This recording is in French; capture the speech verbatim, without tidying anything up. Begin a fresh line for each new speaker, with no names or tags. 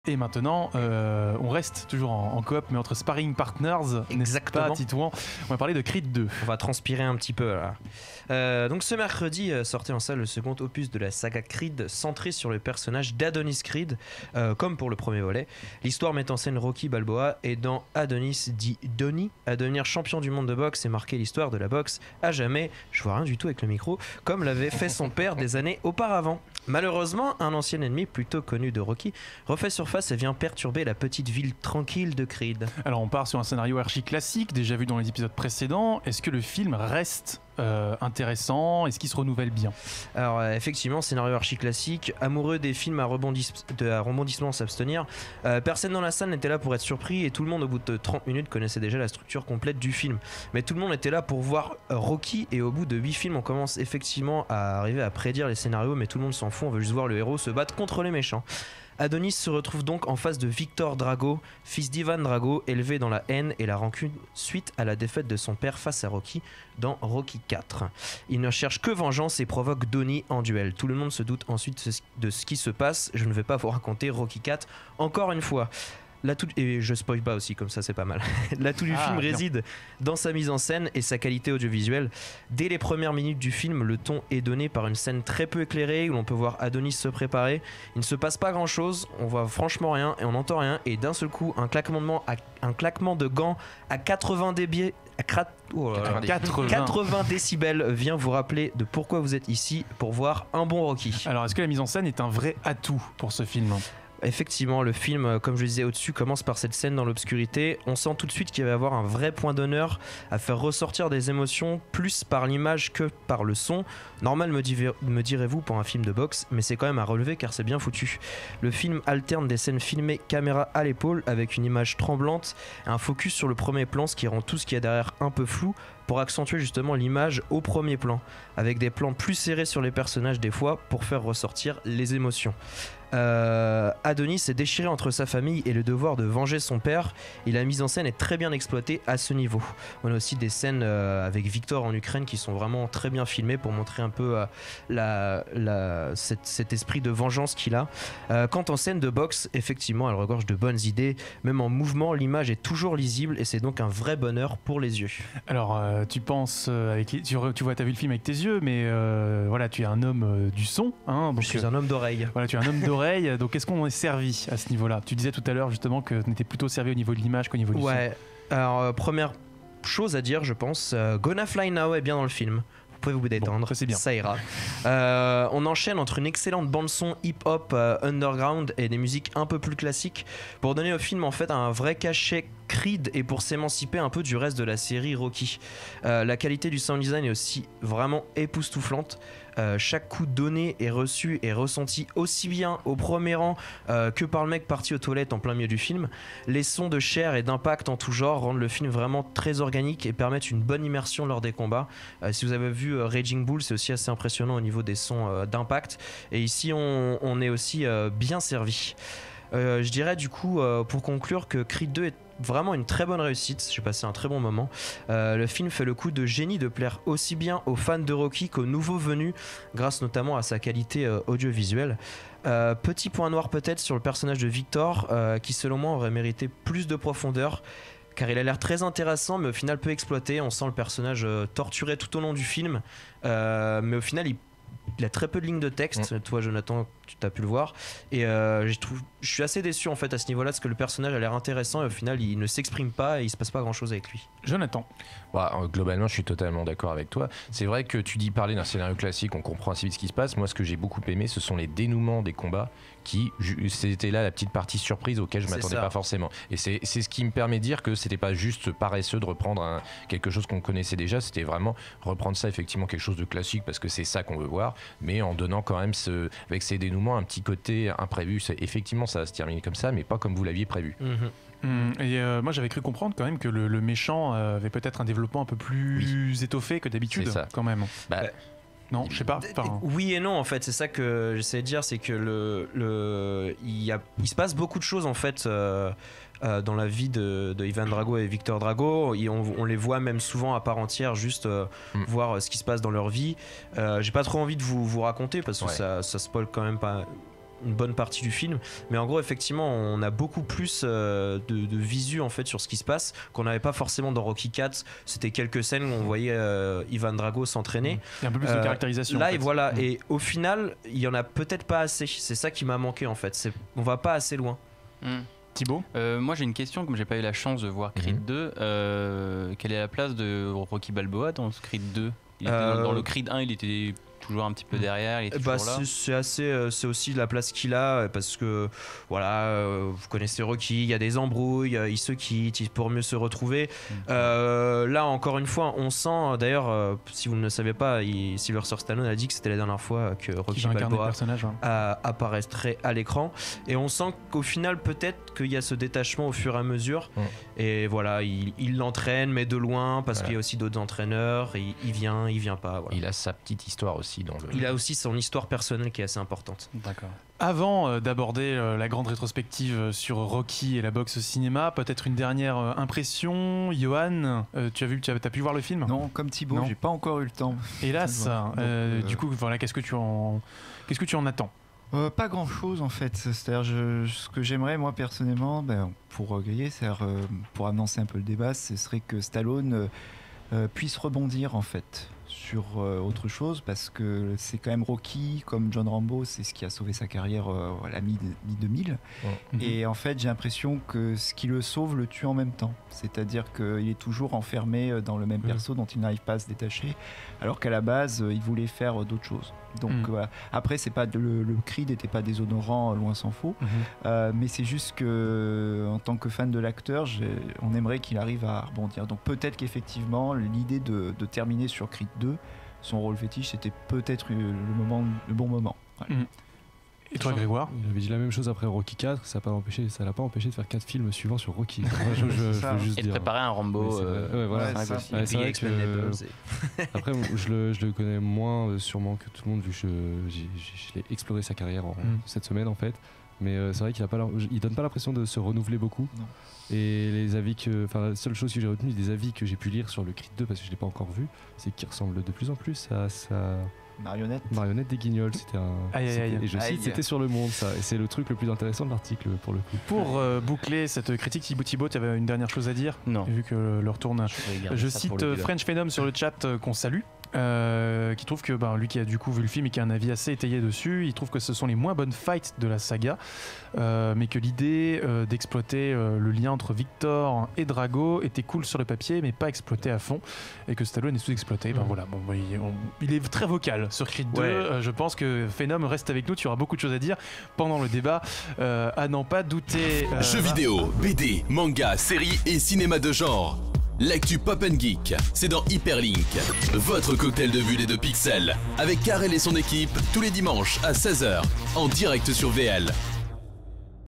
Et maintenant, euh, on reste toujours en, en coop, mais entre sparring partners, n'est-ce pas, Titouan ? On va parler de Creed deux.
On va transpirer un petit peu là. Euh, donc ce mercredi euh, sortait en salle le second opus de la saga Creed, centré sur le personnage d'Adonis Creed, euh, comme pour le premier volet. L'histoire met en scène Rocky Balboa, aidant Adonis dit Donnie à devenir champion du monde de boxe et marquer l'histoire de la boxe à jamais. Je vois rien du tout avec le micro, comme l'avait fait son père des années auparavant. Malheureusement, un ancien ennemi plutôt connu de Rocky refait surface et vient perturber la petite ville tranquille de Creed.
Alors on part sur un scénario archi classique, déjà vu dans les épisodes précédents. Est-ce que le film reste euh, intéressant ? Est-ce qu'il se renouvelle bien ?
Alors euh, effectivement, scénario archi classique, amoureux des films à, rebondis- de, à rebondissement s'abstenir. Euh, personne dans la salle n'était là pour être surpris et tout le monde au bout de trente minutes connaissait déjà la structure complète du film. Mais tout le monde était là pour voir Rocky et au bout de huit films on commence effectivement à arriver à prédire les scénarios, mais tout le monde s'en fout, on veut juste voir le héros se battre contre les méchants. Adonis se retrouve donc en face de Victor Drago, fils d'Ivan Drago, élevé dans la haine et la rancune suite à la défaite de son père face à Rocky dans Rocky quatre. Il ne cherche que vengeance et provoque Donnie en duel. Tout le monde se doute ensuite de ce qui se passe. Je ne vais pas vous raconter Rocky quatre encore une fois. L'atout, et je spoil pas aussi, comme ça c'est pas mal. L'atout du
Ah,
film
bien.
réside dans sa mise en scène et sa qualité audiovisuelle. Dès les premières minutes du film, le ton est donné par une scène très peu éclairée où l'on peut voir Adonis se préparer. Il ne se passe pas grand chose, on voit franchement rien et on n'entend rien. Et d'un seul coup, un claquement de, à, un claquement de gants à quatre-vingts débi- à crat- oh là là.
quatre-vingts.
quatre-vingts décibels vient vous rappeler de pourquoi vous êtes ici pour voir un bon Rocky.
Alors est-ce que la mise en scène est un vrai atout pour ce film ?
Effectivement, le film, comme je le disais au-dessus, commence par cette scène dans l'obscurité. On sent tout de suite qu'il va y avoir un vrai point d'honneur à faire ressortir des émotions plus par l'image que par le son. Normal, me, diver- me direz-vous, pour un film de boxe, mais c'est quand même à relever car c'est bien foutu. Le film alterne des scènes filmées caméra à l'épaule avec une image tremblante et un focus sur le premier plan, ce qui rend tout ce qu'il y a derrière un peu flou pour accentuer justement l'image au premier plan, avec des plans plus serrés sur les personnages des fois pour faire ressortir les émotions. Euh, Adonis est déchiré entre sa famille et le devoir de venger son père, et la mise en scène est très bien exploitée à ce niveau. On a aussi des scènes euh, avec Victor en Ukraine qui sont vraiment très bien filmées pour montrer un peu euh, la, la, cette, cet esprit de vengeance qu'il a. Euh, quant en scène de boxe, effectivement elle regorge de bonnes idées, même en mouvement l'image est toujours lisible et c'est donc un vrai bonheur pour les yeux.
Alors euh, tu penses, euh, avec les- tu, re- tu vois, t'as vu le film avec tes yeux, mais euh, voilà, tu es un homme euh, du son, hein, donc,
Je suis
euh,
un homme d'oreille.
Voilà, tu es un homme d'oreille, donc est-ce qu'on est servi à ce niveau-là ? Tu disais tout à l'heure justement que tu n'étais plutôt servi au niveau de l'image qu'au niveau du son.
Ouais, alors euh, première chose à dire, je pense, euh, Gonna Fly Now est bien dans le film. Vous pouvez vous détendre,
Bon, ça, c'est bien.
ça ira. Euh, on enchaîne entre une excellente bande-son hip-hop euh, underground et des musiques un peu plus classiques pour donner au film en fait un vrai cachet Creed et pour s'émanciper un peu du reste de la série Rocky. Euh, la qualité du sound design est aussi vraiment époustouflante. Euh, chaque coup donné et reçu est ressenti aussi bien au premier rang euh, que par le mec parti aux toilettes en plein milieu du film. Les sons de chair et d'impact en tout genre rendent le film vraiment très organique et permettent une bonne immersion lors des combats. Euh, si vous avez vu euh, Raging Bull, c'est aussi assez impressionnant au niveau des sons euh, d'impact. Et ici, on, on est aussi euh, bien servi. Euh, je dirais du coup, euh, pour conclure, que Creed deux est vraiment une très bonne réussite. J'ai passé un très bon moment. Euh, le film fait le coup de génie de plaire aussi bien aux fans de Rocky qu'aux nouveaux venus, grâce notamment à sa qualité euh, audiovisuelle. Euh, petit point noir peut-être sur le personnage de Victor, euh, qui selon moi aurait mérité plus de profondeur. Car il a l'air très intéressant, mais au final peu exploité. On sent le personnage euh, torturé tout au long du film, euh, mais au final il Il a très peu de lignes de texte, mmh. Toi Jonathan tu as pu le voir, et euh, je trouve, je suis assez déçu en fait à ce niveau là parce que le personnage a l'air intéressant et au final il ne s'exprime pas et il se passe pas grand chose avec lui.
Jonathan.
Bah, globalement je suis totalement d'accord avec toi. C'est vrai que tu dis parler d'un scénario classique, on comprend assez vite ce qui se passe. Moi ce que j'ai beaucoup aimé ce sont les dénouements des combats qui, c'était là la petite partie surprise auquel je m'attendais pas forcément, et c'est, c'est ce qui me permet de dire que c'était pas juste paresseux de reprendre un, quelque chose qu'on connaissait déjà, c'était vraiment reprendre ça effectivement quelque chose de classique parce que c'est ça qu'on veut voir, mais en donnant quand même ce, avec ces dénouements un petit côté imprévu. C'est, effectivement ça va se terminer comme ça mais pas comme vous l'aviez prévu.
Mmh.
Mmh, et euh, moi j'avais cru comprendre quand même que le, le méchant euh, avait peut-être un développement un peu plus oui. étoffé que d'habitude quand même.
Bah,
bah,
non, je sais pas. Enfin...
Oui et non en fait, c'est ça que j'essaie de dire, c'est que le, le, il, y a, il se passe beaucoup de choses en fait euh, euh, dans la vie de, de Ivan Drago et Victor Drago. Et on, on les voit même souvent à part entière, juste euh, mm. voir ce qui se passe dans leur vie. Euh, j'ai pas trop envie de vous, vous raconter parce que ouais. ça, ça spoil quand même pas une bonne partie du film, mais en gros effectivement on a beaucoup plus euh, de, de visu en fait sur ce qui se passe qu'on n'avait pas forcément dans Rocky quatre. C'était quelques scènes où on voyait euh, Ivan Drago s'entraîner.
Il y a un peu plus euh, de caractérisation.
Là
en fait.
et voilà,
mmh.
et au final il y en a peut-être pas assez. C'est ça qui m'a manqué en fait. C'est, on va pas assez loin.
Mmh.
Thibaut
euh, Moi j'ai une question, comme j'ai pas eu la chance de voir Creed mmh. deux, euh, quelle est la place de Rocky Balboa dans ce Creed deux? Il était euh... dans, dans le Creed un il était toujours un petit peu derrière, il est toujours
bah,
là.
C'est, c'est assez, euh, c'est aussi la place qu'il a parce que voilà, euh, vous connaissez Rocky, il y a des embrouilles, il se quitte pour mieux se retrouver. Mmh. Euh, là encore une fois, on sent d'ailleurs, euh, si vous ne le savez pas, il, Sylvester Stallone a dit que c'était la dernière fois que Rocky Balboa hein. apparaîtrait à l'écran, et on sent qu'au final peut-être qu'il y a ce détachement au fur et à mesure. Mmh. Et voilà, il, il l'entraîne mais de loin parce voilà. qu'il y a aussi d'autres entraîneurs. Et il vient, il vient pas. Voilà.
Il a sa petite histoire aussi. Dans le...
Il a aussi son histoire personnelle qui est assez importante.
D'accord. Avant euh, d'aborder euh, la grande rétrospective sur Rocky et la boxe au cinéma, peut-être une dernière euh, impression. Johan, euh, tu as vu, tu as, t'as pu voir le film ?
Non, comme Thibaut, non. J'ai pas encore eu le temps.
Hélas. Donc, euh, du coup, voilà, qu'est-ce que tu en, qu'est-ce que tu en attends ?
Euh, pas grand chose en fait, c'est-à-dire je, ce que j'aimerais moi personnellement, ben, pour griller, c'est-à-dire euh, pour annoncer un peu le débat, ce serait que Stallone euh, euh, puisse rebondir en fait sur euh, autre chose, parce que c'est quand même Rocky, comme John Rambo, c'est ce qui a sauvé sa carrière euh, à la mi-deux mille. Ouais. Et en fait j'ai l'impression que ce qui le sauve le tue en même temps, c'est-à-dire qu'il est toujours enfermé dans le même mmh. perso dont il n'arrive pas à se détacher, alors qu'à la base il voulait faire d'autres choses. Donc mmh. voilà. Après c'est pas de, le, le Creed n'était pas déshonorant, loin s'en faut, mmh. euh, mais c'est juste que en tant que fan de l'acteur, on aimerait qu'il arrive à rebondir. Donc peut-être qu'effectivement l'idée de, de terminer sur Creed deux, son rôle fétiche, c'était peut-être le, moment, le bon moment. Voilà.
Mmh. Et toi, Grégoire ?
Il avait dit la même chose après Rocky quatre, ça l'a pas empêché, ça l'a pas empêché de faire quatre films suivants sur Rocky. je, je, je veux juste
et
dire.
de préparer un Rambo.
Euh... Ouais, voilà.
Ouais,
c'est
ça.
ouais, c'est vrai que, euh... après, je le, je le connais moins euh, sûrement que tout le monde, vu que je, j'ai, je l'ai exploré sa carrière en, mm. cette semaine en fait. Mais euh, c'est vrai qu'il a pas, il donne pas l'impression de se renouveler beaucoup. Non. Et les avis que, enfin, la seule chose que j'ai retenue des avis que j'ai pu lire sur le Creed deux, parce que je l'ai pas encore vu, c'est qu'il ressemble de plus en plus à sa
marionnette.
Marionnette des Guignols. C'était un.
Aïe, aïe, aïe.
Et je cite, c'était sur Le Monde, ça. Et c'est le truc le plus intéressant de l'article pour le coup.
Pour euh, boucler cette critique, Thibaut, Thibaut, tu avais une dernière chose à dire ?
Non.
Vu que l'heure tourne. Je, je cite French Phenom sur le chat euh, qu'on salue. Euh, qui trouve que ben, lui qui a du coup vu le film et qui a un avis assez étayé dessus, il trouve que ce sont les moins bonnes fights de la saga, euh, mais que l'idée euh, d'exploiter euh, le lien entre Victor et Drago était cool sur le papier mais pas exploité à fond, et que Stallone est sous-exploité. Ben, mmh. voilà, bon, il, on, il est très vocal sur Creed deux. Ouais. Euh, je pense que Phenom reste avec nous, tu auras beaucoup de choses à dire pendant le débat, euh, à n'en pas douter.
euh, Jeux vidéo, B D, manga, séries et cinéma de genre. L'actu Pop and Geek, c'est dans Hyperlink, votre cocktail de bulles et de pixels, avec Karel et son équipe, tous les dimanches à seize heures, en direct sur V L.